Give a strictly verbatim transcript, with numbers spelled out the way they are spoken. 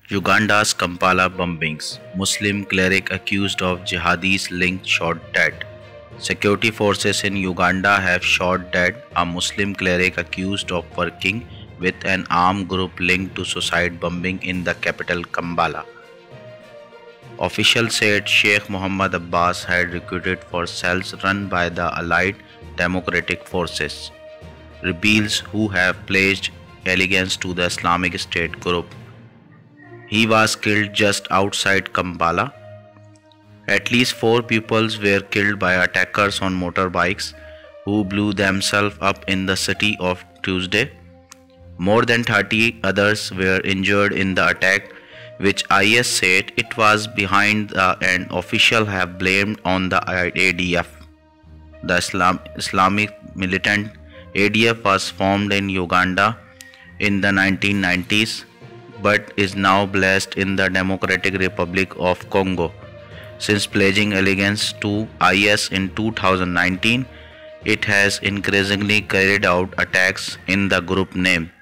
Uganda's Kampala bombings. Muslim cleric accused of jihadis linked shot dead. Security forces in Uganda have shot dead a Muslim cleric accused of working with an armed group linked to suicide bombing in the capital Kampala. Officials said Sheikh Mohammed Abbas had recruited for cells run by the Allied Democratic Forces, rebels who have pledged allegiance to the Islamic State group. He was killed just outside Kampala. At least four pupils were killed by attackers on motorbikes who blew themselves up in the city of Tuesday. More than thirty others were injured in the attack, which I S said it was behind the and officials have blamed on the A D F. The Islam, Islamic militant A D F was formed in Uganda in the nineteen nineties but is now based in the Democratic Republic of Congo. Since pledging allegiance to I S in two thousand nineteen, it has increasingly carried out attacks in the group name.